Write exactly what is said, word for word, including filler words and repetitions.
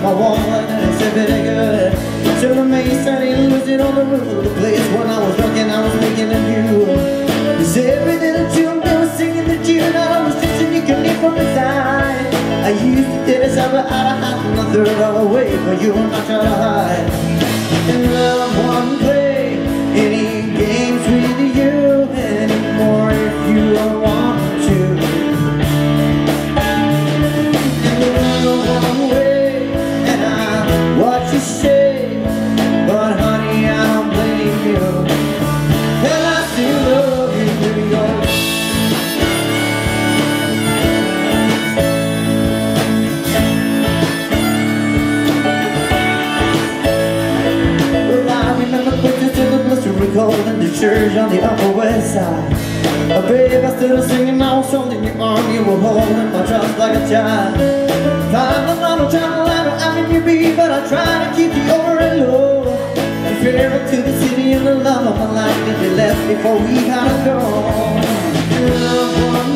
my wallet and it's everything good. So the mace I didn't lose it on the roof of the place. When I was drunk and I was thinking of you. Cause every little tune they were singing the tune I was just uniquely from inside. I used to get this out of half and a third of a way, but you were not trying to hide. And love won't play any games with you anymore if you don't want to. And love won't wait, and I watch you say, but honey I don't blame you, and I still love you, New York. Cold in the church on the Upper West Side. Oh babe, I stood singing all songs in your arm. You were holding my trust like a child. Climbed the mountain, trying to ladder, I mean you be, but I try to keep you over and low. And farewell to the city and the love of my life, and you left before we had a go. Love